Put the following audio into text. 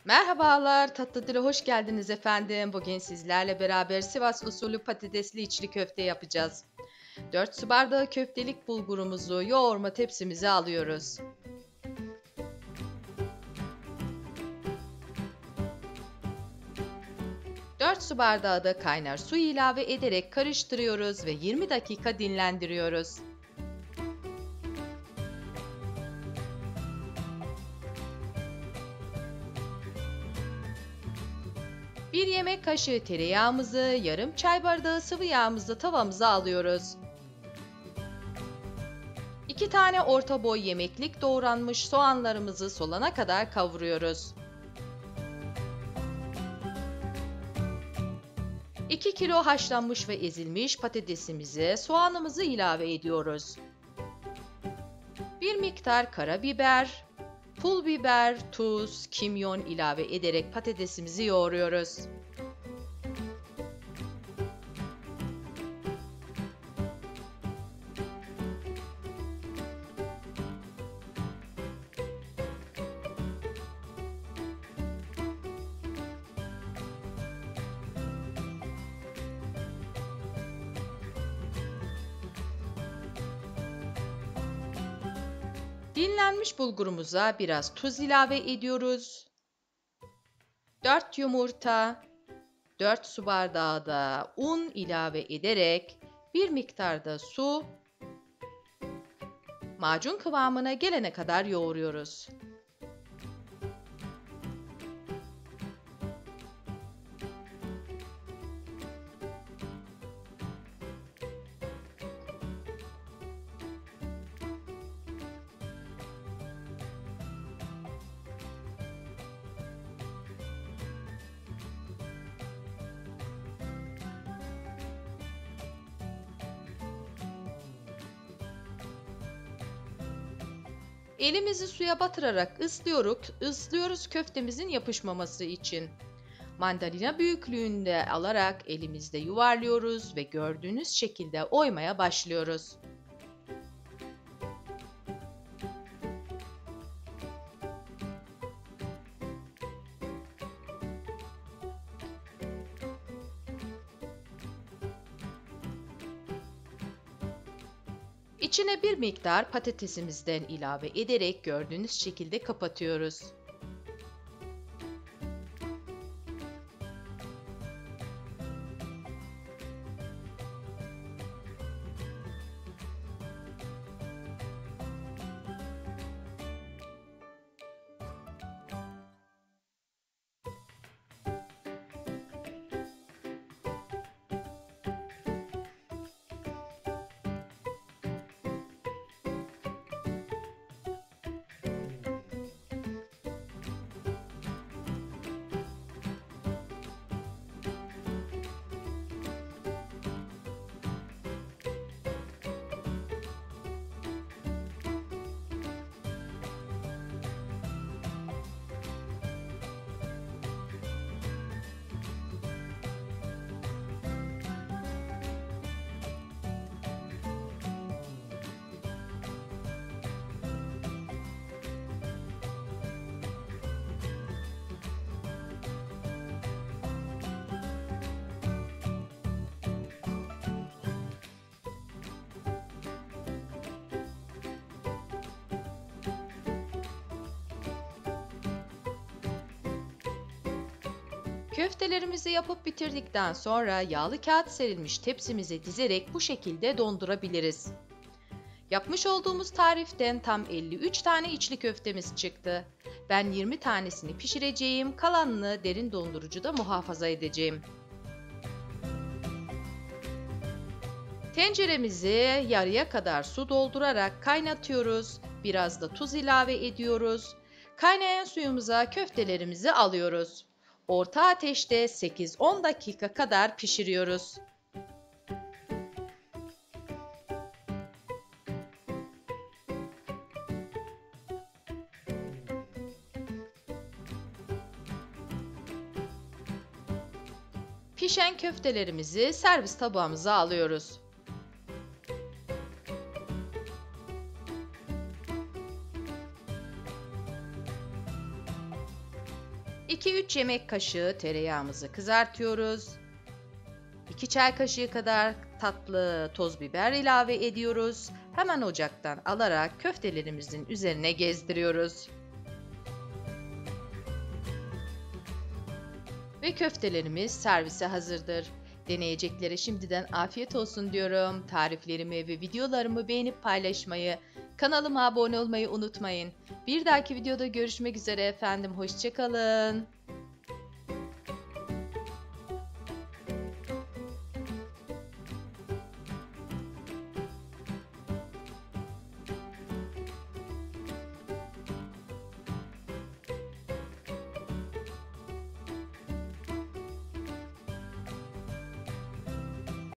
Merhabalar, Tatlı Dil'e hoş geldiniz efendim. Bugün sizlerle beraber Sivas usulü patatesli içli köfte yapacağız. 4 su bardağı köftelik bulgurumuzu yoğurma tepsimize alıyoruz. 4 su bardağı da kaynar su ilave ederek karıştırıyoruz ve 20 dakika dinlendiriyoruz. Bir yemek kaşığı tereyağımızı, yarım çay bardağı sıvı yağımızı tavamıza alıyoruz. 2 tane orta boy yemeklik doğranmış soğanlarımızı solana kadar kavuruyoruz. 2 kilo haşlanmış ve ezilmiş patatesimizi, soğanımızı ilave ediyoruz. Bir miktar karabiber, pul biber, tuz, kimyon ilave ederek patatesimizi yoğuruyoruz. Dinlenmiş bulgurumuza biraz tuz ilave ediyoruz. 4 yumurta, 4 su bardağı da un ilave ederek bir miktar da su macun kıvamına gelene kadar yoğuruyoruz. Elimizi suya batırarak ıslıyoruz köftemizin yapışmaması için. Mandalina büyüklüğünde alarak elimizde yuvarlıyoruz ve gördüğünüz şekilde oymaya başlıyoruz. İçine bir miktar patatesimizden ilave ederek gördüğünüz şekilde kapatıyoruz. Köftelerimizi yapıp bitirdikten sonra yağlı kağıt serilmiş tepsimize dizerek bu şekilde dondurabiliriz. Yapmış olduğumuz tariften tam 53 tane içli köftemiz çıktı. Ben 20 tanesini pişireceğim, kalanını derin dondurucuda muhafaza edeceğim. Tenceremizi yarıya kadar su doldurarak kaynatıyoruz. Biraz da tuz ilave ediyoruz. Kaynayan suyumuza köftelerimizi alıyoruz. Orta ateşte 8-10 dakika kadar pişiriyoruz. Pişen köftelerimizi servis tabağımıza alıyoruz. 2-3 yemek kaşığı tereyağımızı kızartıyoruz. 2 çay kaşığı kadar tatlı toz biber ilave ediyoruz. Hemen ocaktan alarak köftelerimizin üzerine gezdiriyoruz. Ve köftelerimiz servise hazırdır. Deneyeceklere şimdiden afiyet olsun diyorum. Tariflerimi ve videolarımı beğenip paylaşmayı, kanalıma abone olmayı unutmayın. Bir dahaki videoda görüşmek üzere efendim. Hoşça kalın.